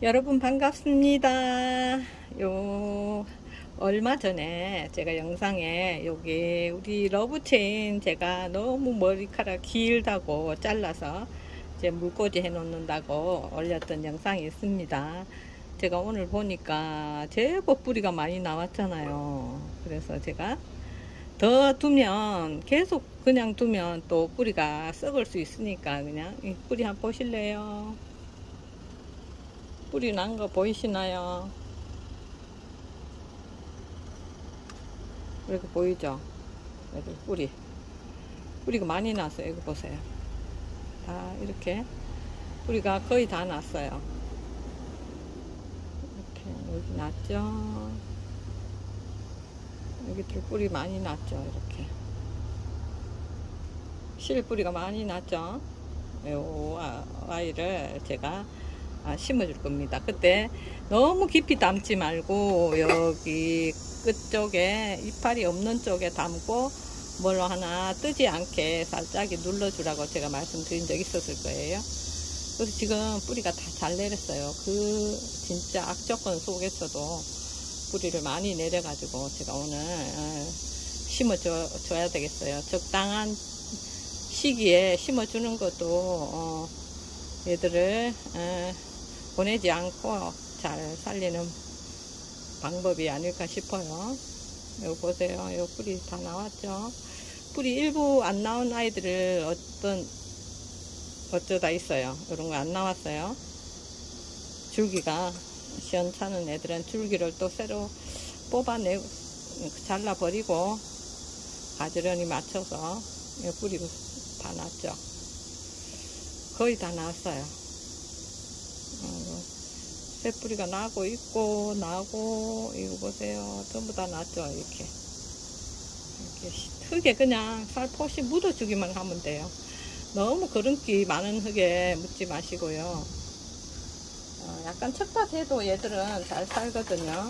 여러분 반갑습니다. 얼마 전에 제가 영상에 여기 우리 러브체인 제가 너무 머리카락 길다고 잘라서 이제 물꽂이 해 놓는다고 올렸던 영상이 있습니다. 제가 오늘 보니까 제법 뿌리가 많이 나왔잖아요. 그래서 제가 더 두면 계속 그냥 두면 또 뿌리가 썩을 수 있으니까 그냥 이 뿌리 한번 보실래요? 뿌리 난 거 보이시나요? 이렇게 보이죠? 여기 뿌리가 많이 났어요. 이거 보세요. 다 이렇게 뿌리가 거의 다 났어요. 이렇게 여기 났죠? 여기도 뿌리 많이 났죠? 이렇게 실뿌리가 많이 났죠? 이 아이를 제가 심어줄 겁니다. 그때 너무 깊이 담지 말고 여기 끝쪽에 이파리 없는 쪽에 담고 뭘로 하나 뜨지 않게 살짝 눌러주라고 제가 말씀드린 적 있었을 거예요. 그래서 지금 뿌리가 다 잘 내렸어요. 그 진짜 악조건 속에서도 뿌리를 많이 내려가지고 제가 오늘 심어줘야 되겠어요. 적당한 시기에 심어주는 것도 얘들을 보내지 않고 잘 살리는 방법이 아닐까 싶어요. 여기 보세요. 여기 뿌리 다 나왔죠. 뿌리 일부 안 나온 아이들을 어쩌다 있어요. 이런 거 안 나왔어요. 줄기가 시원찮은 애들은 줄기를 또 새로 뽑아내고 잘라버리고 가지런히 맞춰서 뿌리 다 났죠. 거의 다 나왔어요. 새뿌리가 나고 있고 나고 이거 보세요. 전부 다 났죠. 이렇게 흙에 그냥 살포시 묻어주기만 하면 돼요. 너무 거름기 많은 흙에 묻지 마시고요. 약간 척박해도 얘들은 잘 살거든요.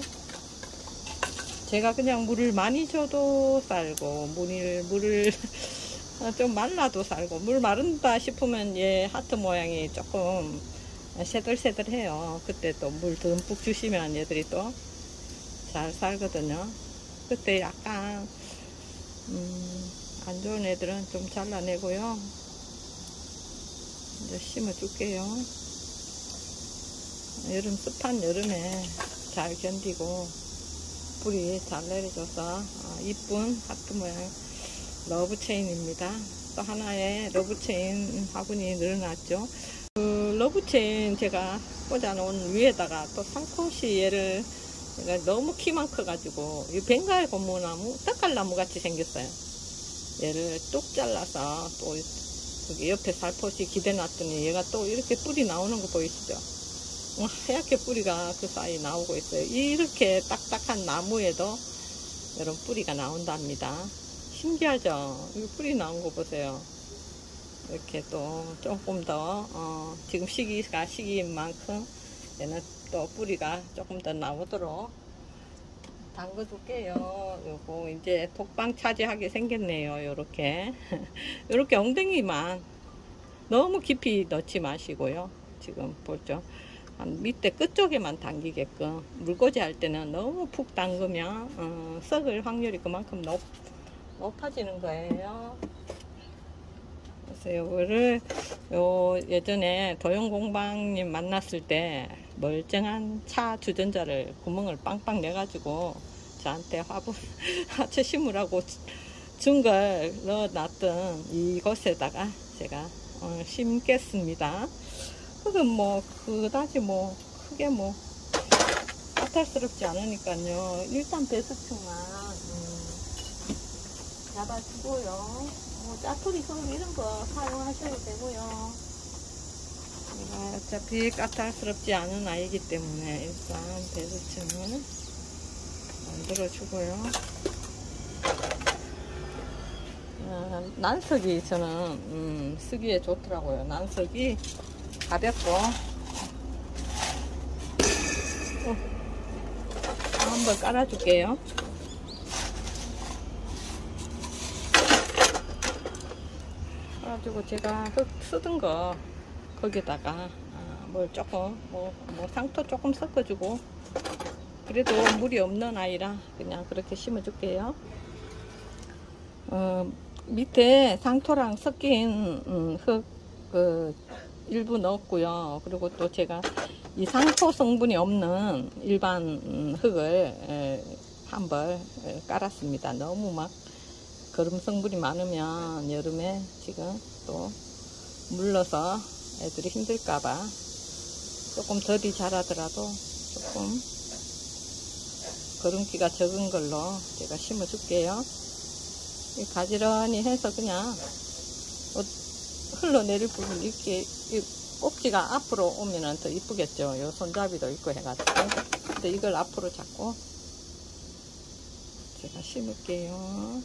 제가 그냥 물을 많이 줘도 살고 물을 좀 말라도 살고, 물 마른다 싶으면 얘 하트 모양이 조금 새들새들해요. 그때 또 물 듬뿍 주시면 얘들이 또 잘 살거든요. 그때 약간 안 좋은 애들은 좀 잘라내고요. 이제 심어 줄게요. 여름 습한 여름에 잘 견디고 뿌리 잘 내려줘서 이쁜 하트 모양 러브체인입니다. 또 하나의 러브체인 화분이 늘어났죠. 그 러브체인 제가 꽂아놓은 위에다가 또 살포시 얘를 제가 너무 키만 커가지고 이 벵갈 고무나무, 떡갈나무 같이 생겼어요. 얘를 뚝 잘라서 또 여기 옆에 살포시 기대놨더니 얘가 또 이렇게 뿌리 나오는 거 보이시죠? 하얗게 뿌리가 그 사이 나오고 있어요. 이렇게 딱딱한 나무에도 이런 뿌리가 나온답니다. 신기하죠? 이 뿌리 나온 거 보세요. 이렇게 또 조금 더 지금 시기가 시기인 만큼 얘는 또 뿌리가 조금 더 나오도록 담궈 줄게요. 요거 이제 독방 차지하게 생겼네요. 요렇게 요렇게 엉덩이만 너무 깊이 넣지 마시고요. 지금 보죠. 밑에 끝쪽에만 당기게끔, 물꽂이 할 때는 너무 푹 담그면 썩을 확률이 그만큼 높아지는 거예요. 그래서 요거를 예전에 도용공방님 만났을 때 멀쩡한 차 주전자를 구멍을 빵빵 내가지고 저한테 하체 심으라고 준 걸 넣어놨던 이곳에다가 제가 심겠습니다. 흙은 뭐 그다지 뭐 크게 뭐 까탈스럽지 않으니까요. 일단 배수층만 잡아주고요. 짜투리 흙 이런 거 사용하셔도 되고요. 제가 어차피 까탈스럽지 않은 아이기 때문에 일단 배수층을 만들어 주고요. 난석이 저는 쓰기에 좋더라고요. 난석이 가볍고 한번 깔아줄게요. 깔아주고 제가 흙 쓰던 거 거기다가 뭘 조금 뭐 상토 조금 섞어주고, 그래도 물이 없는 아이라 그냥 그렇게 심어줄게요. 밑에 상토랑 섞인 흙 일부 넣었고요. 그리고 또 제가 이 상토 성분이 없는 일반 흙을 한 벌 깔았습니다. 너무 막 거름 성분이 많으면 여름에 지금 또 물러서 애들이 힘들까봐 조금 더디 자라더라도 조금 거름기가 적은 걸로 제가 심어 줄게요. 가지런히 해서 그냥 흘러내릴 부분 이렇게 꼭지가 앞으로 오면은 더 이쁘겠죠. 요 손잡이도 있고 해가지고. 근데 이걸 앞으로 잡고 제가 심을게요.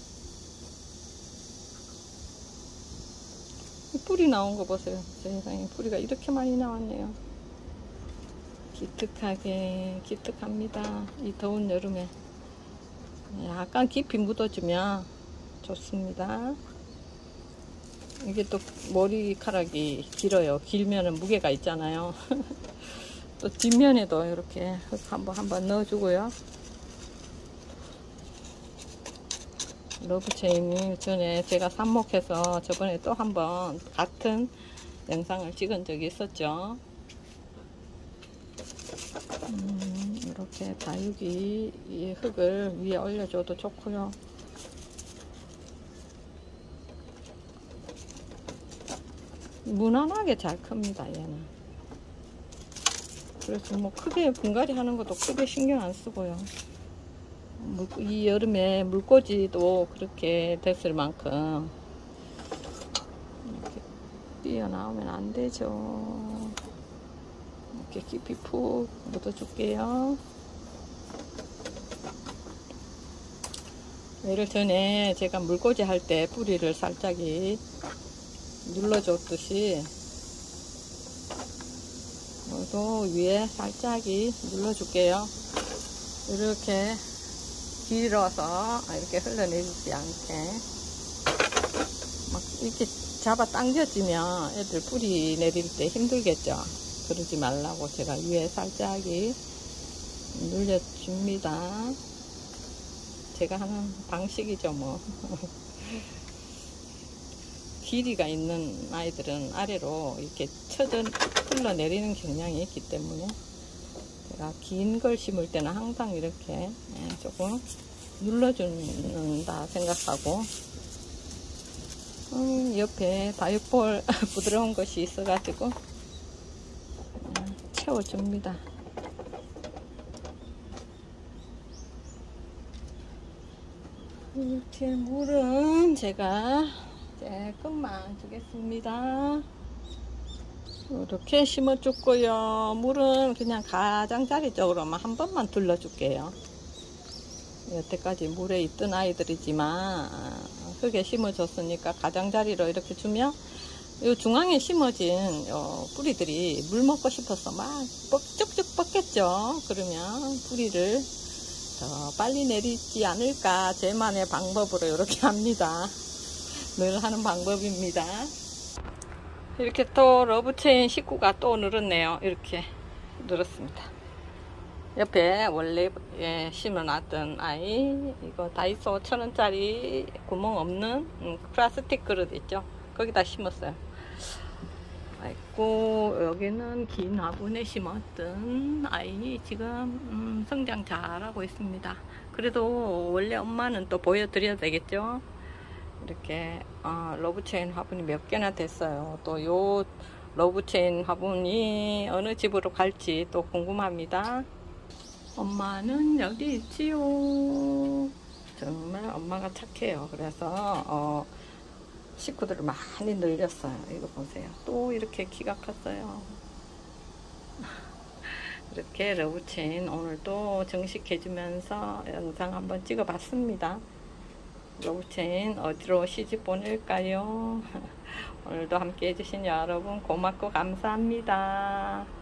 뿌리 나온 거 보세요. 세상에 뿌리가 이렇게 많이 나왔네요. 기특합니다. 이 더운 여름에 약간 깊이 묻어주면 좋습니다. 이게 또 머리카락이 길어요. 길면은 무게가 있잖아요. 또 뒷면에도 이렇게 한번 넣어주고요. 러브체인이 전에 제가 삽목해서 저번에 또 한번 같은 영상을 찍은 적이 있었죠. 이렇게 다육이 이 흙을 위에 올려줘도 좋고요. 무난하게 잘 큽니다, 얘는. 그래서 뭐 크게 분갈이 하는 것도 크게 신경 안 쓰고요. 이 여름에 물꽂이도 그렇게 됐을 만큼 이렇게 뛰어나오면 안 되죠. 이렇게 깊이 푹 묻어줄게요. 예를 전에 제가 물꽂이 할 때 뿌리를 살짝이 눌러줬듯이 여기도 위에 살짝이 눌러줄게요. 이렇게 길어서 이렇게 흘러내리지 않게 막 이렇게 잡아 당겨지면 애들 뿌리 내릴 때 힘들겠죠. 그러지 말라고 제가 위에 살짝이 눌려줍니다. 제가 하는 방식이죠 뭐. 길이가 있는 아이들은 아래로 이렇게 쳐져 흘러내리는 경향이 있기 때문에 제가 긴 걸 심을 때는 항상 이렇게 조금 눌러준다 생각하고, 옆에 다육볼 부드러운 것이 있어가지고 채워줍니다. 이렇게 물은 제가 조금만 주겠습니다. 이렇게 심어줬고요. 물은 그냥 가장자리 쪽으로만 한 번만 둘러줄게요. 여태까지 물에 있던 아이들이지만 흙에 심어줬으니까 가장자리로 이렇게 주면 이 중앙에 심어진 뿌리들이 물 먹고 싶어서 막 쭉쭉 뻗겠죠. 그러면 뿌리를 더 빨리 내리지 않을까, 제만의 방법으로 이렇게 합니다. 늘 하는 방법입니다. 이렇게 또 러브체인 식구가 또 늘었네요. 이렇게 늘었습니다. 옆에 원래 심어놨던 아이, 이거 다이소 1000원짜리 구멍 없는 플라스틱 그릇 있죠. 거기다 심었어요. 아이고, 여기는 긴 화분에 심었던 아이 지금 성장 잘하고 있습니다. 그래도 원래 엄마는 또 보여드려야 되겠죠. 이렇게 러브체인 화분이 몇 개나 됐어요. 또 요 러브체인 화분이 어느 집으로 갈지 또 궁금합니다. 엄마는 여기 있지요. 정말 엄마가 착해요. 그래서 식구들을 많이 늘렸어요. 이거 보세요. 또 이렇게 키가 컸어요. 이렇게 러브체인 오늘 또 정식해주면서 영상 한번 찍어봤습니다. 러브체인 어디로 시집 보낼까요? 오늘도 함께 해주신 여러분 고맙고 감사합니다.